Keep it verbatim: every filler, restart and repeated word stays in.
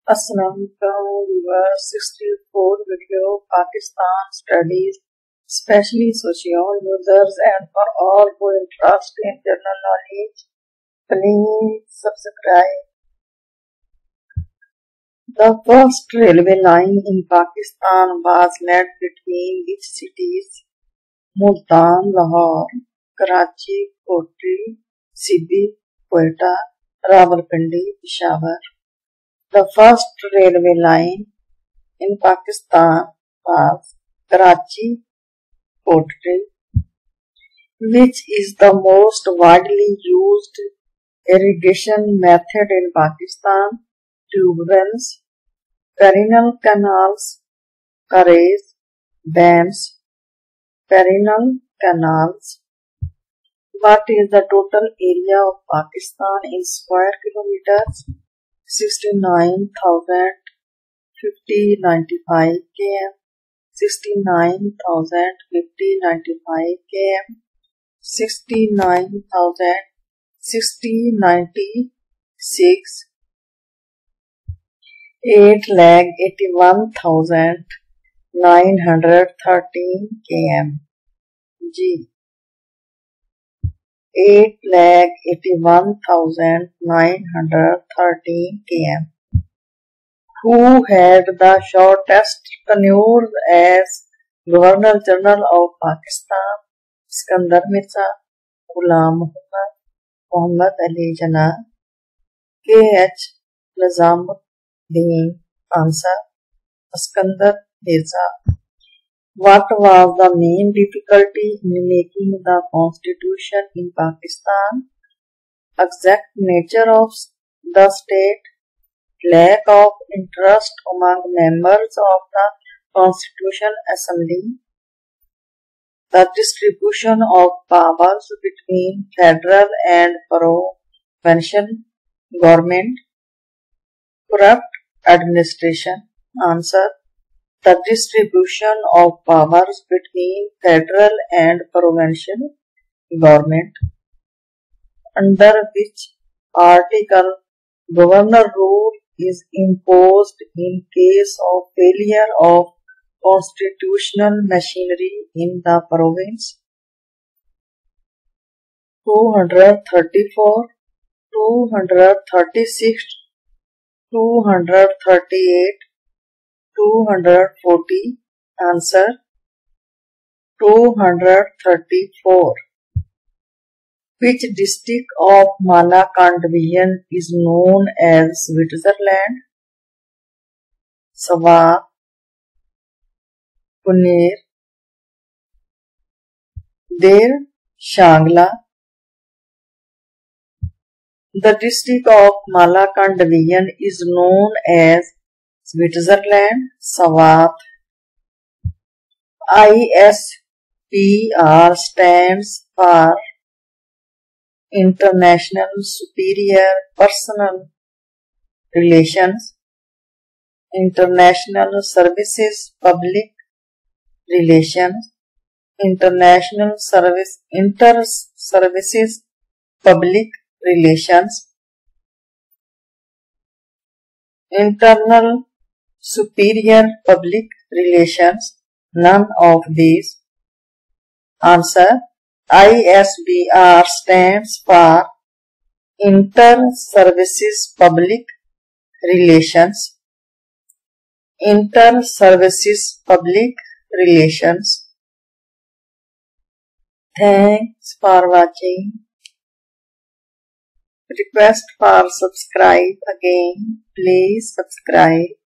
Assalamualaikum viewers, sixty-four video Pakistan studies, especially socio users and for all who interest in general knowledge. Please subscribe. The first railway line in Pakistan was laid between which cities? Multan, Lahore, Karachi, Kotri, Sibbi, Quetta, Rawalpindi, Peshawar. The first railway line in Pakistan was Karachi, Kotri. Which is the most widely used irrigation method in Pakistan? Tube wells, perennial canals, carries, dams, perennial canals. What is the total area of Pakistan in square kilometers? sixty-nine thousand fifty ninety-five kilometers, sixty-nine thousand fifty ninety-five kilometers, sixty-nine thousand sixty ninety-six, eight lakh eighty-one thousand nine hundred thirteen kilometers. G. eight lakh eighty-one thousand nine hundred thirteen kilometers. Who had the shortest tenure as Governor General of Pakistan? Iskandar Mirza, Ghulam Muhammad, Muhammad Ali Jinnah, K H Nizamuddin. Answer: Iskandar Mirza. What was the main difficulty in making the constitution in Pakistan? Exact nature of the state, lack of interest among members of the Constitution Assembly, the distribution of powers between federal and provincial government, corrupt administration. Answer: the distribution of powers between federal and provincial government. Under which article governor rule is imposed in case of failure of constitutional machinery in the province? two hundred thirty-four, two hundred thirty-six, two hundred thirty-eight, two hundred forty. Answer: two hundred thirty-four. Which district of Malakand division is known as Switzerland? Swat, Puner, Der, Shangla. The district of Malakand division is known as Switzerland, Swat. I S P R stands for International Superior Personal Relations, International Services Public Relations, International Service Inter Services Public Relations, Internal Superior Public Relations. None of these. Answer: I S B R stands for Inter-Services Public Relations. Inter-Services Public Relations. Thanks for watching. Request for subscribe again. Please subscribe.